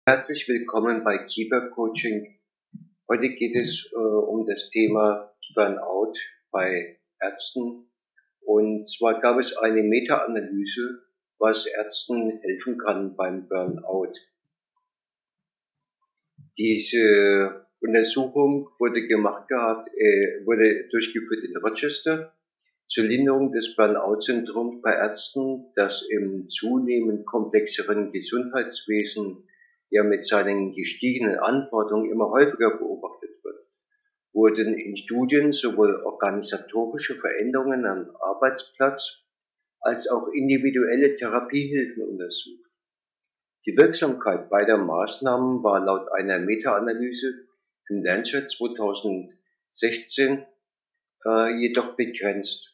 Herzlich willkommen bei Kiefer Coaching. Heute geht es um das Thema Burnout bei Ärzten. Und zwar gab es eine Meta-Analyse, was Ärzten helfen kann beim Burnout. Diese Untersuchung wurde durchgeführt in Rochester zur Linderung des Burnout-Syndroms bei Ärzten, das im zunehmend komplexeren Gesundheitswesen ja mit seinen gestiegenen Anforderungen immer häufiger beobachtet wird, wurden in Studien sowohl organisatorische Veränderungen am Arbeitsplatz als auch individuelle Therapiehilfen untersucht. Die Wirksamkeit beider Maßnahmen war laut einer Meta-Analyse im Lancet 2016 jedoch begrenzt.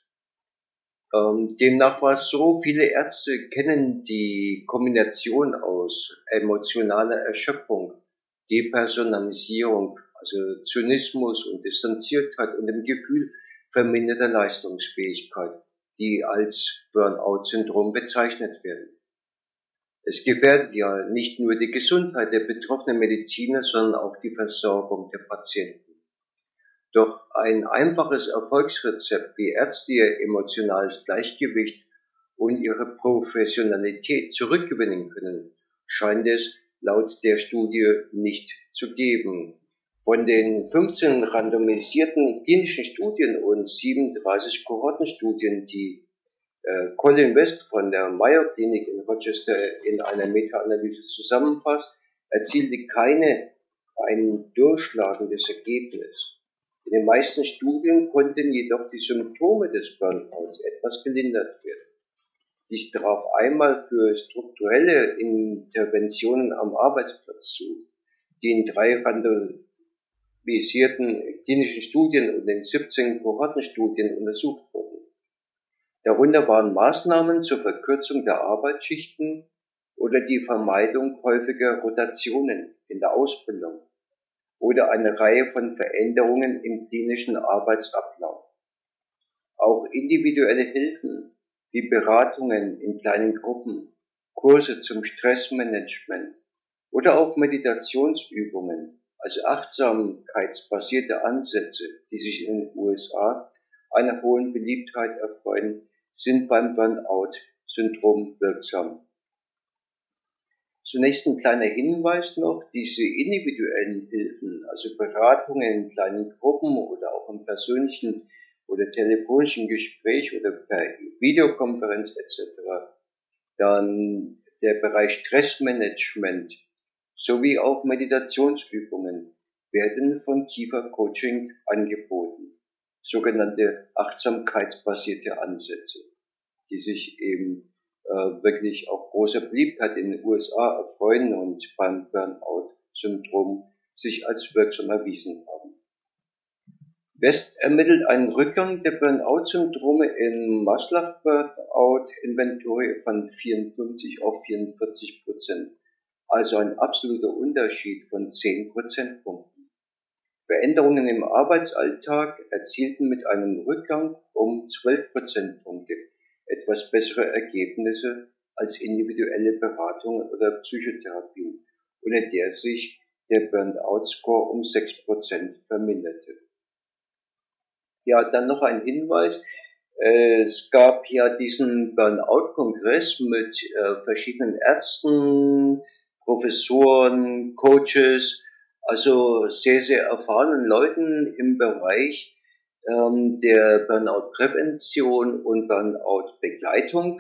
Demnach war es so, viele Ärzte kennen die Kombination aus emotionaler Erschöpfung, Depersonalisierung, also Zynismus und Distanziertheit und dem Gefühl verminderter Leistungsfähigkeit, die als Burnout-Syndrom bezeichnet werden. Es gefährdet ja nicht nur die Gesundheit der betroffenen Mediziner, sondern auch die Versorgung der Patienten. Doch ein einfaches Erfolgsrezept, wie Ärzte ihr emotionales Gleichgewicht und ihre Professionalität zurückgewinnen können, scheint es laut der Studie nicht zu geben. Von den 15 randomisierten klinischen Studien und 37 Kohortenstudien, die Colin West von der Mayo Clinic in Rochester in einer Meta-Analyse zusammenfasst, erzielte keine ein durchschlagendes Ergebnis. In den meisten Studien konnten jedoch die Symptome des Burnouts etwas gelindert werden. Dies traf einmal für strukturelle Interventionen am Arbeitsplatz zu, die in 3 randomisierten klinischen Studien und in 17 Kohortenstudien untersucht wurden. Darunter waren Maßnahmen zur Verkürzung der Arbeitsschichten oder die Vermeidung häufiger Rotationen in der Ausbildung oder eine Reihe von Veränderungen im klinischen Arbeitsablauf. Auch individuelle Hilfen wie Beratungen in kleinen Gruppen, Kurse zum Stressmanagement oder auch Meditationsübungen, also achtsamkeitsbasierte Ansätze, die sich in den USA einer hohen Beliebtheit erfreuen, sind beim Burnout-Syndrom wirksam. Zunächst ein kleiner Hinweis noch, diese individuellen Hilfen, also Beratungen in kleinen Gruppen oder auch im persönlichen oder telefonischen Gespräch oder per Videokonferenz etc., dann der Bereich Stressmanagement sowie auch Meditationsübungen werden von Kiefer Coaching angeboten, sogenannte achtsamkeitsbasierte Ansätze, die sich eben wirklich auch großer Beliebtheit in den USA erfreuen und beim Burnout-Syndrom sich als wirksam erwiesen haben. West ermittelt einen Rückgang der Burnout-Syndrome in Maslach Burnout Inventory von 54 auf 44%, also ein absoluter Unterschied von 10 Prozentpunkten. Veränderungen im Arbeitsalltag erzielten mit einem Rückgang um 12 Prozentpunkte etwas bessere Ergebnisse als individuelle Beratungen oder Psychotherapien, unter der sich der Burnout-Score um 6% verminderte. Ja, dann noch ein Hinweis. Es gab ja diesen Burnout-Kongress mit verschiedenen Ärzten, Professoren, Coaches, also sehr, sehr erfahrenen Leuten im Bereich der Burnout-Prävention und Burnout-Begleitung.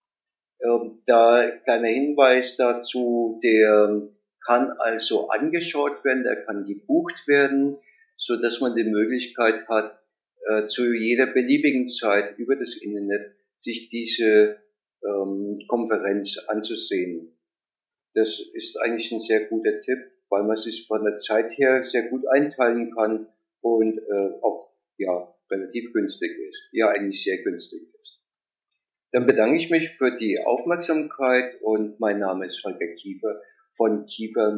Da kleiner Hinweis dazu, der kann also angeschaut werden, der kann gebucht werden, so dass man die Möglichkeit hat, zu jeder beliebigen Zeit über das Internet sich diese Konferenz anzusehen. Das ist eigentlich ein sehr guter Tipp, weil man sich von der Zeit her sehr gut einteilen kann und auch ja relativ günstig ist. Ja, eigentlich sehr günstig ist. Dann bedanke ich mich für die Aufmerksamkeit und mein Name ist Holger Kiefer von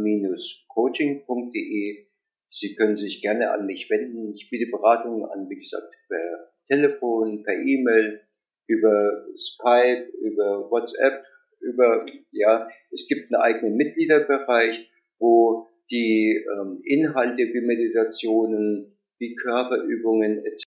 kiefer-coaching.de. Sie können sich gerne an mich wenden. Ich biete Beratungen an, wie gesagt, per Telefon, per E-Mail, über Skype, über WhatsApp, es gibt einen eigenen Mitgliederbereich wo die Inhalte wie Meditationen, wie Körperübungen etc.